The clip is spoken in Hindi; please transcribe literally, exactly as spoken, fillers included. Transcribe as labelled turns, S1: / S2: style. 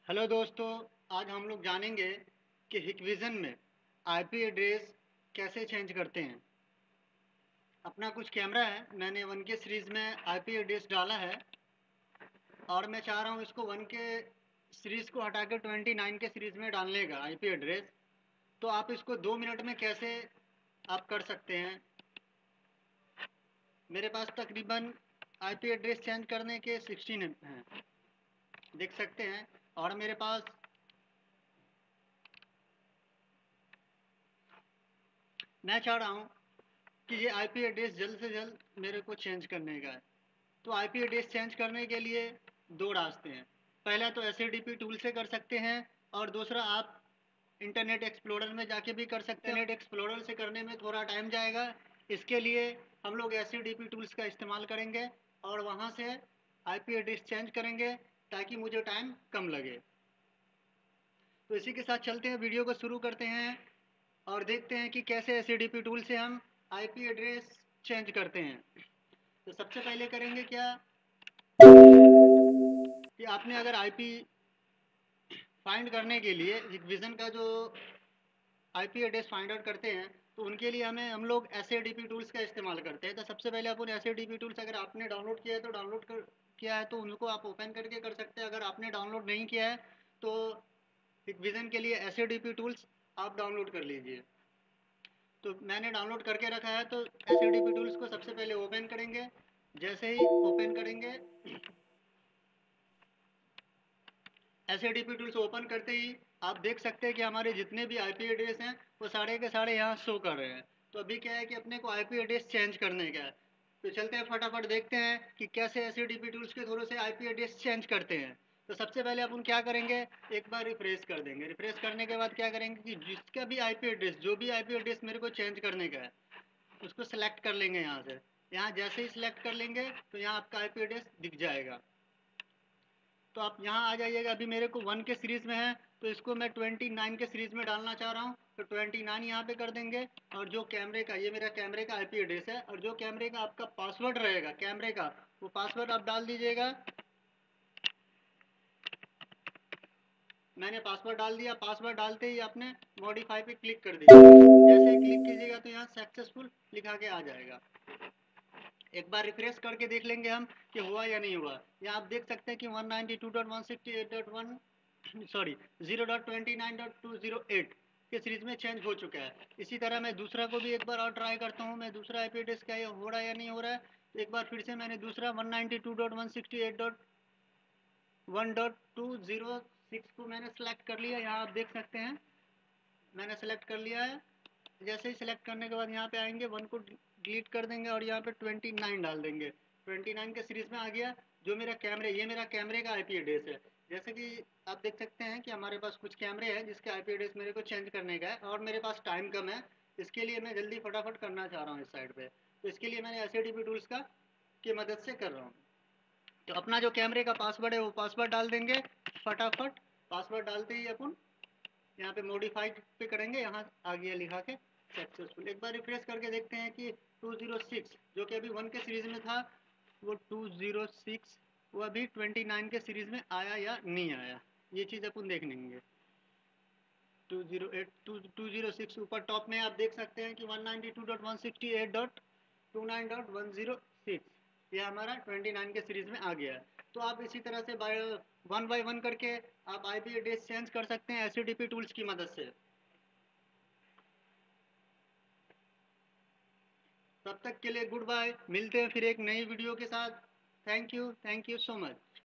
S1: हेलो दोस्तों, आज हम लोग जानेंगे कि हिकविज़न में आईपी एड्रेस कैसे चेंज करते हैं। अपना कुछ कैमरा है, मैंने वन के सीरीज़ में आईपी एड्रेस डाला है और मैं चाह रहा हूँ इसको वन के सीरीज़ को हटा के ट्वेंटी नाइन के सीरीज़ में डालने का आईपी एड्रेस। तो आप इसको दो मिनट में कैसे आप कर सकते हैं। मेरे पास तकरीबन आईपी एड्रेस चेंज करने के सिक्सटीन हैं, देख सकते हैं। और मेरे पास मैं चाह रहा हूँ कि ये आईपी एड्रेस जल्द से जल्द मेरे को चेंज करने का है। तो आईपी एड्रेस चेंज करने के लिए दो रास्ते हैं। पहला तो एस टूल से कर सकते हैं और दूसरा आप इंटरनेट एक्सप्लोरर में जाके भी कर सकते हैं। इंटरनेट एक्सप्लोरर से करने में थोड़ा टाइम जाएगा, इसके लिए हम लोग एस टूल्स का इस्तेमाल करेंगे और वहाँ से आईपी एड्रेस चेंज करेंगे ताकि मुझे टाइम कम लगे। तो इसी के साथ चलते हैं, वीडियो को शुरू करते हैं और देखते हैं कि कैसे एस टूल से हम आईपी एड्रेस चेंज करते हैं। तो सबसे पहले करेंगे क्या कि आपने अगर आईपी फाइंड करने के लिए हिकविज़न का जो आईपी एड्रेस फाइंड आउट करते हैं तो उनके लिए हमें हम लोग एस टूल्स का इस्तेमाल करते हैं। तो सबसे पहले अपन एस टूल्स अगर आपने डाउनलोड किया है तो डाउनलोड कर किया है तो उनको आप ओपन करके कर सकते हैं। अगर आपने डाउनलोड नहीं किया है तो हिकविज़न के लिए एस टूल्स आप डाउनलोड कर लीजिए। तो मैंने डाउनलोड करके रखा है, तो एस टूल्स को सबसे पहले ओपन करेंगे। जैसे ही ओपन करेंगे, एस टूल्स ओपन करते ही आप देख सकते हैं कि हमारे जितने भी आईपी एड्रेस हैं वो सारे के सारे यहाँ शो कर रहे हैं। तो अभी क्या है कि अपने को आईपी एड्रेस चेंज करने का है। तो चलते हैं फटाफट देखते हैं कि कैसे एस टूल्स के थ्रू से आईपी एड्रेस चेंज करते हैं। तो सबसे पहले अपन क्या करेंगे, एक बार रिफ्रेश कर देंगे। रिफ्रेश करने के बाद क्या करेंगे कि जिसका भी आईपी एड्रेस जो भी आईपी एड्रेस मेरे को चेंज करने का है उसको सेलेक्ट कर लेंगे। यहाँ से यहाँ जैसे ही सिलेक्ट कर लेंगे तो यहाँ आपका आईपी एड्रेस दिख जाएगा। तो आप यहाँ आ जाइएगा। अभी मेरे को वन के सीरीज़ में है तो इसको मैं ट्वेंटी नाइन के सीरीज़ में डालना चाह रहा हूँ, तो ट्वेंटी नाइन यहाँ पे कर देंगे। और जो कैमरे का, ये मेरा कैमरे का आईपी एड्रेस है, और जो कैमरे का आपका पासवर्ड रहेगा कैमरे का, वो पासवर्ड आप डाल दीजिएगा। मैंने पासवर्ड डाल दिया। पासवर्ड डालते ही आपने मॉडिफाई पे क्लिक कर दीजिएगा। जैसे ही क्लिक कीजिएगा तो यहाँ सक्सेसफुल लिखा के आ जाएगा। एक बार रिफ्रेश करके देख लेंगे हम कि हुआ या नहीं हुआ। यहाँ आप देख सकते हैं कि one ninety two dot one sixty eight dot one sorry zero dot twenty nine dot two zero eight के सीरीज़ में चेंज हो चुका है। इसी तरह मैं दूसरा को भी एक बार और ट्राई करता हूँ, मैं दूसरा आई पी एड्रेस क्या ये हो रहा है या नहीं हो रहा है। तो एक बार फिर से मैंने दूसरा one ninety two dot one sixty eight dot one dot two zero six को मैंने सेलेक्ट कर लिया। यहाँ आप देख सकते हैं मैंने सेलेक्ट कर लिया है। जैसे ही सेलेक्ट करने के बाद यहाँ पे आएंगे, वन को डिलीट कर देंगे और यहाँ पे ट्वेंटी नाइन डाल देंगे। ट्वेंटी नाइन के सीरीज़ में आ गया। जो मेरा कैमरे, ये मेरा कैमरे का आईपी एड्रेस है। जैसे कि आप देख सकते हैं कि हमारे पास कुछ कैमरे हैं जिसके आईपी एड्रेस मेरे को चेंज करने का है और मेरे पास टाइम कम है, इसके लिए मैं जल्दी फटाफट करना चाह रहा हूँ इस साइड पे। तो इसके लिए मैंने एस टूल्स का की मदद से कर रहा हूँ। तो अपना जो कैमरे का पासवर्ड है वो पासवर्ड डाल देंगे फटाफट। पासवर्ड डालते ही अपन यहाँ पे मॉडिफाइड पे करेंगे, यहाँ आ गया लिखा के सक्सेसफुल। एक बार रिफ्रेश करके देखते हैं कि टू ज़ीरो सिक्स जो कि अभी वन के सीरीज़ में था वो टू ज़ीरो सिक्स वो अभी ट्वेंटी नाइन के सीरीज़ में आया या नहीं आया, ये चीज़ अपन देख लेंगे। Two zero eight two two zero six ऊपर टॉप में आप देख सकते हैं कि one ninety two dot one sixty eight dot two nine dot one zero six ये हमारा ट्वेंटी नाइन के सीरीज़ में आ गया है। तो आप इसी तरह से बाय वन बाय वन करके आप आईपी एड्रेस चेंज कर सकते हैं एस टूल्स की मदद से। तब तक के लिए गुड बाय, मिलते हैं फिर एक नई वीडियो के साथ। Thank you, thank you so much.